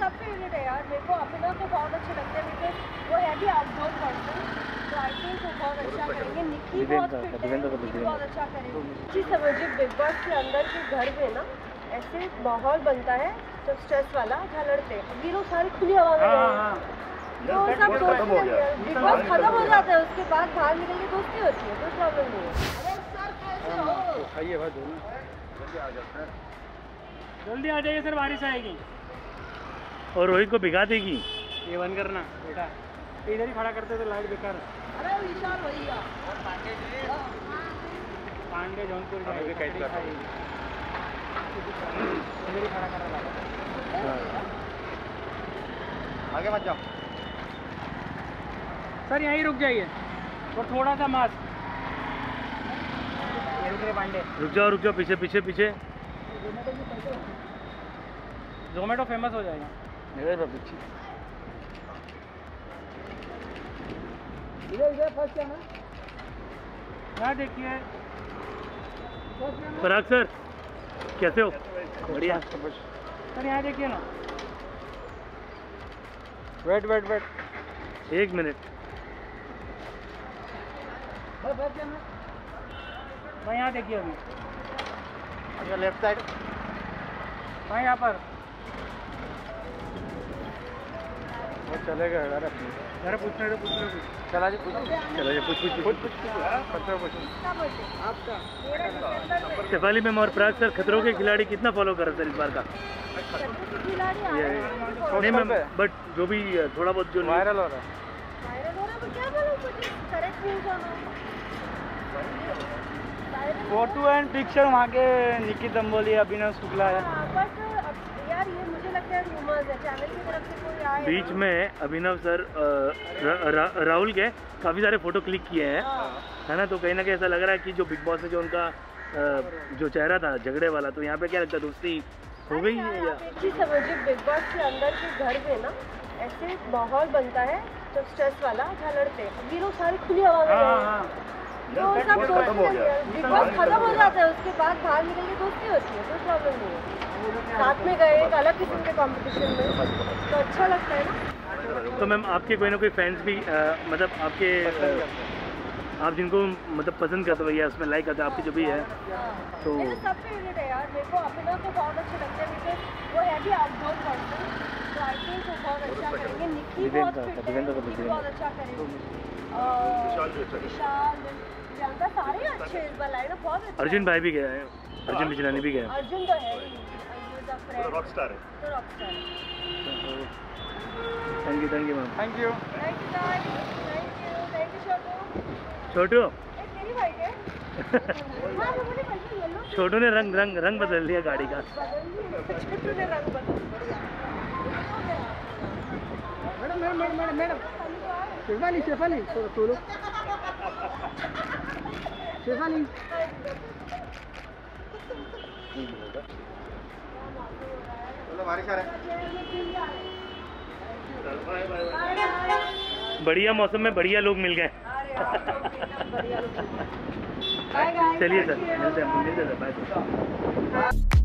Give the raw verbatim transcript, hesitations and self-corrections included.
सब फेवरेट है यार। मेरे को अभिनव तो बहुत अच्छे लगते हैं बिकॉज वो है भी आउटडोर पर्सन, तो आई थिंक वो बहुत अच्छा करेंगे। निक्की बहुत फिट है, निक्की बहुत अच्छा करेंगे। जी समझिए बिग बॉस के अंदर के घर में ना ऐसे माहौल बनता है जब स्ट्रेस वाला जहाँ लड़ते हैं, ये लोग सारी खुली हवा में गए, तो सब दोस्ती है। बिग बॉस खत्म हो जाता है, उसके बाद बाहर निकल के दोस्ती होती है, कोई प्रॉब्लम नहीं है। खाइए भाई दोनों जल्दी आ जाते हैं, जल्दी आ जाइए सर, बारिश आएगी और रोहित को भिगा देगी। ये बंद करना बेटा, इधर ही खड़ा करते तो लाइट बेकार। अरे विशाल भैया पांडे जौनपुर जाएगी, इधर ही खड़ा कर रहा है। आगे मत जाओ सर, यहीं रुक जाइए और थोड़ा सा मास्क। पांडे रुक जाओ रुक जाओ, पीछे पीछे पीछे। जोमेटो फेमस हो जाएगा। इधर इधर फर्स्ट है ना, यहाँ देखिए। पराग सर कैसे हो? बढ़िया सर, यहाँ देखिए ना। वेट वेट वेट एक मिनट। भाई यहाँ देखिए, अभी लेफ्ट साइड भाई, यहाँ पर वो चलेगा। अरे अरे पूछने दो पूछने दो चला जी, पूछ चलो ये पूछ पूछ पूछ पूछ आपका। शेफाली मैम और पराग सर, खतरों के खिलाड़ी कितना फॉलो कर रहे सर इस बार का? नहीं मैम, बट जो भी थोड़ा बहुत जो वायरल हो रहा है, वायरल हो रहा है, क्या बोलूं, कुछ करेक्ट न्यूज़ होना। फोटो एंड पिक्चर वहाँ के निकी दम्बोली, अभिनव शुक्ला है। बट यार ये मुझे लगता है रूमर्स है, चैनल की तरफ से कोई आया बीच में अभिनव सर रा, रा, राहुल के काफ़ी सारे फोटो क्लिक किए हैं, है ना, तो कहीं ना कहीं ऐसा लग रहा है कि जो बिग बॉस में जो उनका जो चेहरा था झगड़े वाला, तो यहाँ पे क्या लगता है दोस्ती हो गई है या? जी समझिए बिग बॉस के अंदर के घर में ना ऐसे माहौल बनता है जब स्ट्रेस वाला जहाँ लड़ते हैं, ये लोग सारी खुली हवा में गए, तो सब दोस्ती है। बिग बॉस खत्म हो जाता है, उसके बाद बाहर निकल के दोस्ती होती है, कोई प्रॉब्लम नहीं है। साथ में गए एक अलग किस्म के कंपटीशन में, तो अच्छा लगता है ना। तो मैम आपके कोई ना कोई फैंस भी आ, मतलब आपके आ, आप जिनको मतलब पसंद करते हो या उसमें लाइक करते हो, आपकी जो भी है, तो मेरे सब फेवरेट है यार। मेरे को अभिनव तो बहुत अच्छे लगते हैं बिकॉज वो है भी आउटडोर पर्सन, तो आई थिंक वो बहुत अच्छा करेंगे। निक्की बहुत फिट है, निक्की बहुत अच्छा करेंगे। विशाल प्रियंका सारे अच्छे इस बार लाइन बहुत अच्छे। अर्जुन भाई भी गया है, अर्जुन बिजलानी भी गया है। अर्जुन तो है ही, रॉकस्टार है, तो रॉकस्टार है। Thank you thank you ma'am, thank you thank you thank you thank you Chhotu. Chhotu तेरी बाइक है? हाँ वो मुझे पता है, येलो छोटू ने रंग रंग रंग बदल दिया गाड़ी का। छोटू ने रंग बदल दिया। Madam madam madam madam Shefali Shefali solo Shefali. चलो बारिश आ रहा है। बढ़िया मौसम में बढ़िया लोग मिल गए। चलिए सर, मिलते हैं मिलते हैं, बाय।